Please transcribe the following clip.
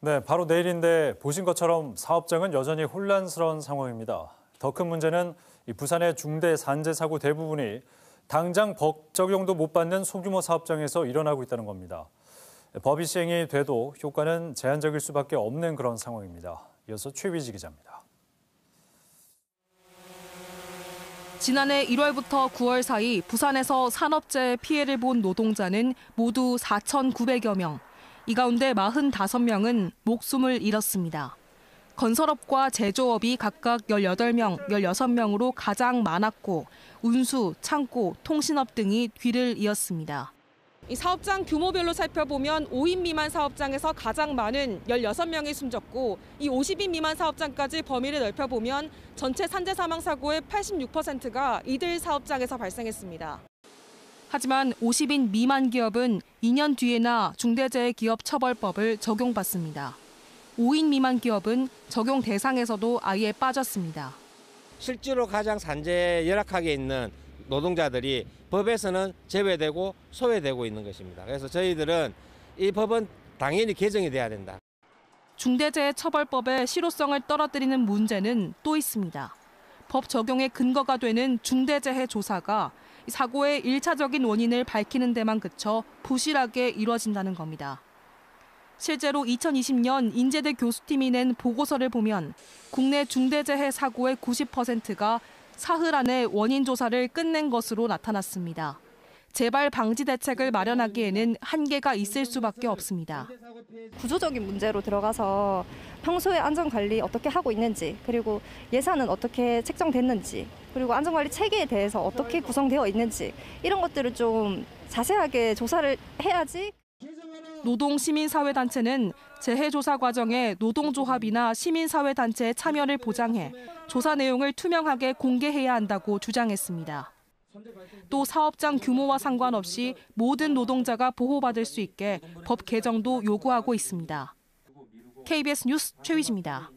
네, 바로 내일인데 보신 것처럼 사업장은 여전히 혼란스러운 상황입니다. 더 큰 문제는 부산의 중대 산재 사고 대부분이 당장 법 적용도 못 받는 소규모 사업장에서 일어나고 있다는 겁니다. 법이 시행이 돼도 효과는 제한적일 수밖에 없는 그런 상황입니다. 이어서 최위지 기자입니다. 지난해 1월부터 9월 사이 부산에서 산업재해 피해를 본 노동자는 모두 4,900여 명. 이 가운데 45명은 목숨을 잃었습니다. 건설업과 제조업이 각각 18명, 16명으로 가장 많았고 운수, 창고, 통신업 등이 뒤를 이었습니다. 이 사업장 규모별로 살펴보면 5인 미만 사업장에서 가장 많은 16명이 숨졌고 이 50인 미만 사업장까지 범위를 넓혀보면 전체 산재 사망 사고의 86%가 이들 사업장에서 발생했습니다. 하지만 50인 미만 기업은 2년 뒤에나 중대재해기업처벌법을 적용받습니다. 5인 미만 기업은 적용 대상에서도 아예 빠졌습니다. 실제로 가장 산재에 열악하게 있는 노동자들이 법에서는 제외되고 소외되고 있는 것입니다. 그래서 저희들은 이 법은 당연히 개정이 돼야 된다. 중대재해처벌법의 실효성을 떨어뜨리는 문제는 또 있습니다. 법 적용의 근거가 되는 중대재해 조사가 사고의 1차적인 원인을 밝히는 데만 그쳐 부실하게 이루어진다는 겁니다. 실제로 2020년 인제대 교수팀이 낸 보고서를 보면 국내 중대재해 사고의 90%가 사흘 안에 원인 조사를 끝낸 것으로 나타났습니다. 재발 방지 대책을 마련하기에는 한계가 있을 수밖에 없습니다. 구조적인 문제로 들어가서 평소에 안전관리 어떻게 하고 있는지, 그리고 예산은 어떻게 책정됐는지, 그리고 안전관리 체계에 대해서 어떻게 구성되어 있는지 이런 것들을 좀 자세하게 조사를 해야지. 노동시민사회단체는 재해조사 과정에 노동조합이나 시민사회단체의 참여를 보장해 조사 내용을 투명하게 공개해야 한다고 주장했습니다. 또 사업장 규모와 상관없이 모든 노동자가 보호받을 수 있게 법 개정도 요구하고 있습니다. KBS 뉴스 최위지입니다.